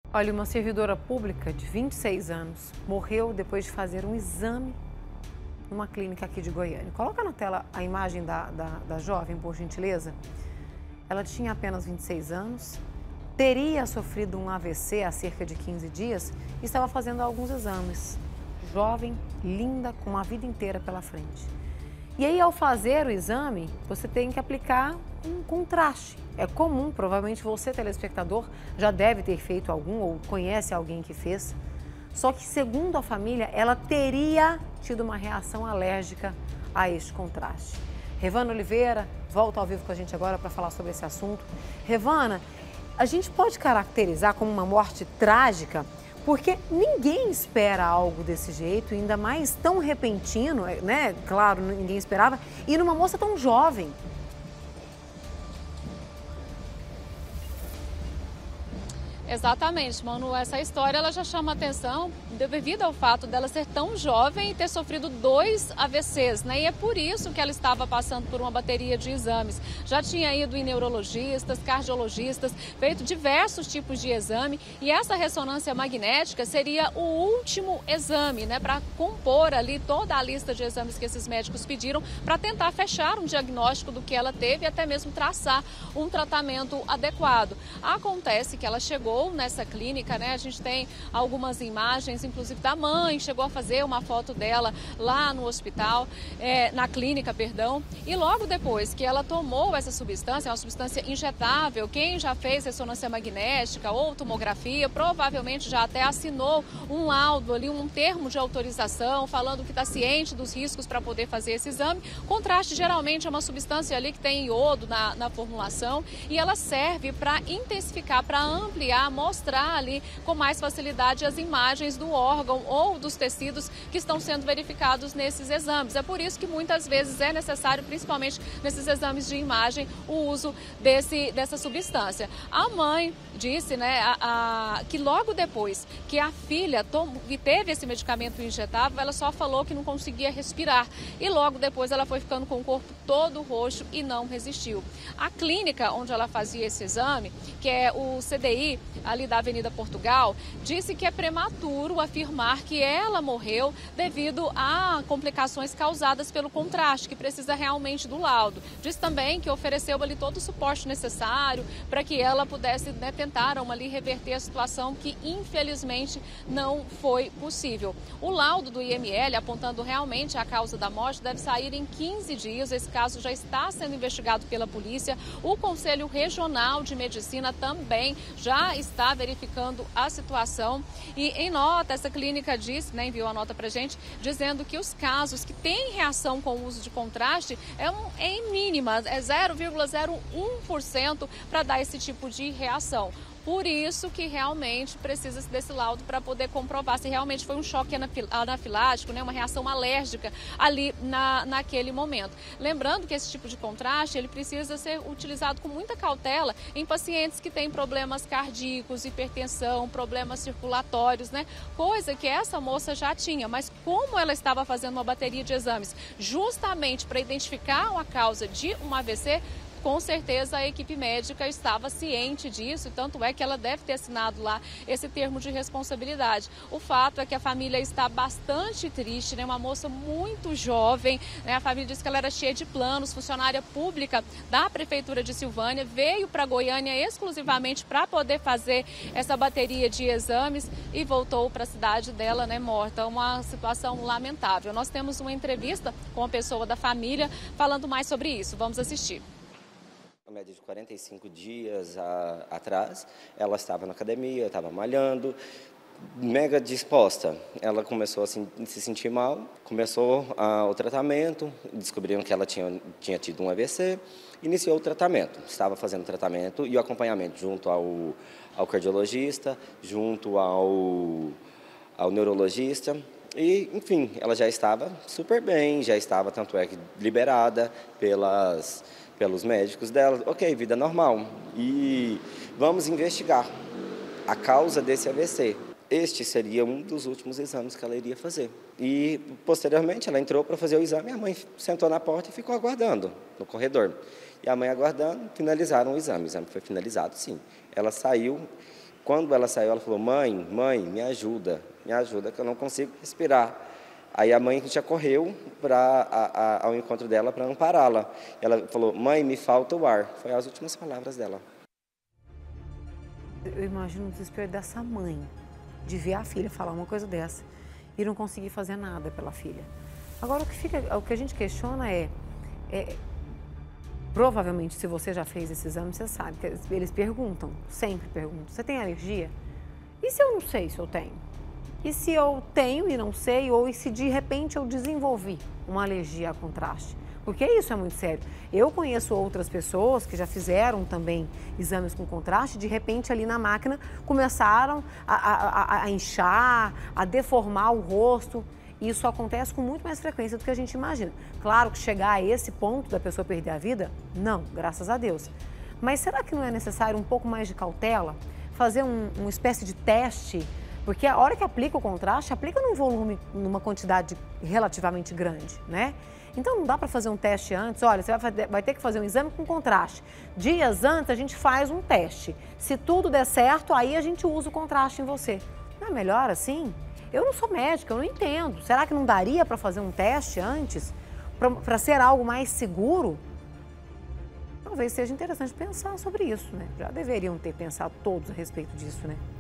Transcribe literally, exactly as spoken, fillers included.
Olha, uma servidora pública de vinte e seis anos morreu depois de fazer um exame numa clínica aqui de Goiânia. Coloca na tela a imagem da, da, da jovem, por gentileza. Ela tinha apenas vinte e seis anos, teria sofrido um A V C há cerca de quinze dias e estava fazendo alguns exames. Jovem, linda, com uma vida inteira pela frente. E aí, ao fazer o exame, você tem que aplicar um contraste. É comum, provavelmente você, telespectador, já deve ter feito algum ou conhece alguém que fez. Só que, segundo a família, ela teria tido uma reação alérgica a este contraste. Revana Oliveira volta ao vivo com a gente agora para falar sobre esse assunto. Revana, a gente pode caracterizar como uma morte trágica, porque ninguém espera algo desse jeito, ainda mais tão repentino, né? Claro, ninguém esperava, e numa moça tão jovem. Exatamente, Manu. Essa história ela já chama atenção devido ao fato dela ser tão jovem e ter sofrido dois A V Cs, né? E é por isso que ela estava passando por uma bateria de exames. Já tinha ido em neurologistas, cardiologistas, feito diversos tipos de exame e essa ressonância magnética seria o último exame, né? Para compor ali toda a lista de exames que esses médicos pediram para tentar fechar um diagnóstico do que ela teve e até mesmo traçar um tratamento adequado. Acontece que ela chegou nessa clínica, né? A gente tem algumas imagens, inclusive da mãe, chegou a fazer uma foto dela lá no hospital, é, na clínica, perdão, e logo depois que ela tomou essa substância, é uma substância injetável, quem já fez ressonância magnética ou tomografia, provavelmente já até assinou um laudo ali, um termo de autorização, falando que está ciente dos riscos para poder fazer esse exame. Contraste geralmente é uma substância ali que tem iodo na, na formulação e ela serve para intensificar, para ampliar, mostrar ali com mais facilidade as imagens do órgão ou dos tecidos que estão sendo verificados nesses exames. É por isso que muitas vezes é necessário, principalmente nesses exames de imagem, o uso desse, dessa substância. A mãe disse, né, a, a, que logo depois que a filha tom, teve esse medicamento injetável, ela só falou que não conseguia respirar e logo depois ela foi ficando com o corpo todo roxo e não resistiu. A clínica onde ela fazia esse exame, que é o C D I, ali da Avenida Portugal, disse que é prematuro afirmar que ela morreu devido a complicações causadas pelo contraste, que precisa realmente do laudo. Diz também que ofereceu ali todo o suporte necessário para que ela pudesse, né, tentaram ali reverter a situação que infelizmente não foi possível. O laudo do I M L apontando realmente a causa da morte deve sair em quinze dias. Esse caso já está sendo investigado pela polícia. O Conselho Regional de Medicina também já está verificando a situação e em nota essa clínica disse, né, enviou a nota para gente, dizendo que os casos que têm reação com o uso de contraste é, um, é em mínima, é zero vírgula zero um por cento para dar esse tipo de reação. Por isso que realmente precisa desse laudo para poder comprovar se realmente foi um choque anafilático, né, uma reação alérgica ali na, naquele momento. Lembrando que esse tipo de contraste ele precisa ser utilizado com muita cautela em pacientes que têm problemas cardíacos, hipertensão, problemas circulatórios, né? Coisa que essa moça já tinha, mas como ela estava fazendo uma bateria de exames justamente para identificar a causa de um A V C, com certeza a equipe médica estava ciente disso, tanto é que ela deve ter assinado lá esse termo de responsabilidade. O fato é que a família está bastante triste, né? Uma moça muito jovem, né? A família disse que ela era cheia de planos, funcionária pública da Prefeitura de Silvânia, veio para Goiânia exclusivamente para poder fazer essa bateria de exames e voltou para a cidade dela, né, morta. Uma situação lamentável. Nós temos uma entrevista com uma pessoa da família falando mais sobre isso. Vamos assistir. A média de quarenta e cinco dias a, atrás, ela estava na academia, estava malhando, mega disposta. Ela começou a se, se sentir mal, começou a, o tratamento, descobriram que ela tinha, tinha tido um A V C, iniciou o tratamento. Estava fazendo o tratamento e o acompanhamento junto ao, ao cardiologista, junto ao, ao neurologista. E, enfim, ela já estava super bem, já estava, tanto é que, liberada pelas... pelos médicos dela, ok, vida normal. E vamos investigar a causa desse A V C. Este seria um dos últimos exames que ela iria fazer. E, posteriormente, ela entrou para fazer o exame, a mãe sentou na porta e ficou aguardando no corredor. E a mãe aguardando, finalizaram o exame. O exame foi finalizado, sim. Ela saiu Quando ela saiu, ela falou, mãe, mãe, me ajuda, me ajuda, que eu não consigo respirar. Aí a mãe já correu para ao encontro dela para ampará-la. Ela falou, mãe, me falta o ar. Foi as últimas palavras dela. Eu imagino o desespero dessa mãe, de ver a filha falar uma coisa dessa e não conseguir fazer nada pela filha. Agora, o que, fica, o que a gente questiona é, é, provavelmente, se você já fez esse exame, você sabe que eles perguntam, sempre perguntam, você tem alergia? E se eu não sei se eu tenho? E se eu tenho e não sei, ou e se de repente eu desenvolvi uma alergia a contraste? Porque isso é muito sério. Eu conheço outras pessoas que já fizeram também exames com contraste, de repente ali na máquina começaram a, a, a inchar, a deformar o rosto. Isso acontece com muito mais frequência do que a gente imagina. Claro que chegar a esse ponto da pessoa perder a vida, não, graças a Deus. Mas será que não é necessário um pouco mais de cautela? Fazer um, uma espécie de teste? Porque a hora que aplica o contraste, aplica num volume, numa quantidade relativamente grande, né? Então não dá para fazer um teste antes, olha, você vai, fazer, vai ter que fazer um exame com contraste. Dias antes a gente faz um teste. Se tudo der certo, aí a gente usa o contraste em você. Não é melhor assim? Eu não sou médica, eu não entendo. Será que não daria para fazer um teste antes? Para ser algo mais seguro? Talvez seja interessante pensar sobre isso, né? Já deveriam ter pensado todos a respeito disso, né?